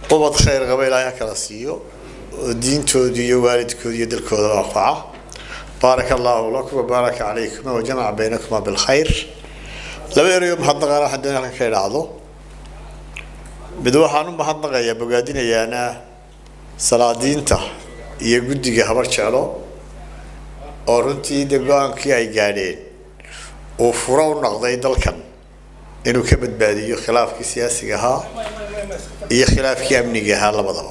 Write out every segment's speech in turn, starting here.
وبد خير قبل لا يكرسيو دين تودي والدك يدلك وضعفعه بارك الله لكم وبارك عليكم وجمع بينكما بالخير لما يوم حدنا راح عندنا خير عضو بدوحانو محدنا يا بقادين يانا salaadiinta iyo guddiga habar jeclo oo runtii deegaankii ay gaadheen oo furo u noqday dalkan inuu ka badbaadiyo khilaafkii siyaasiga ahaa iyo khilaafkii amniga ahaa labadaba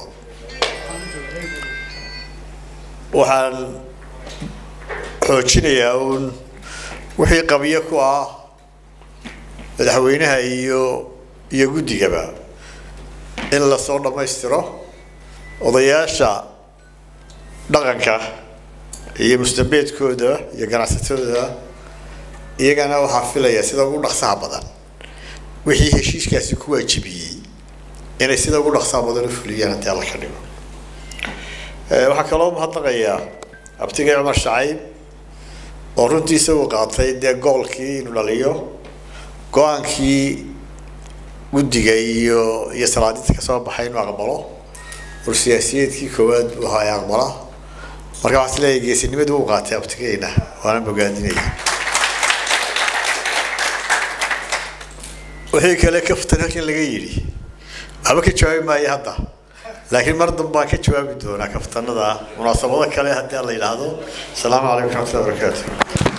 waxaan xoojinayaa wixii qabiyo ku ah madaxweynaha iyo guddigaba in la soo dhamaystiro odayaasha dhaqanka iyo mustambeedkooda iyo ganacsatadooda iyagana waxa filaya sida ugu dhaqsaha badan wixii heshiiskaasi ku waajibiyay inay sida ugu dhaqsaha badan u fuliyaan inta la ka dhigo waxa kaloo mahadnaqayaa abtiga Umar Shacayb oo runtii uu qaatay goolkii inuu dhaliyo go'aankii guddiga iyo salaadiinta ka soo baxay inuu aqbalo والسياسيين كواد وهاي أغمرة مركب عسلية جيسي نمد وقاتي أبتكينا وأنا بقادني وهيك لك فتنك اللي غيري أبغى كتشوي ما يهدا لكن مرض ما كتشوي بدون كفتنا ذا مناسبة كله هدي الله يلهدو السلام عليكم ورحمة الله وبركاته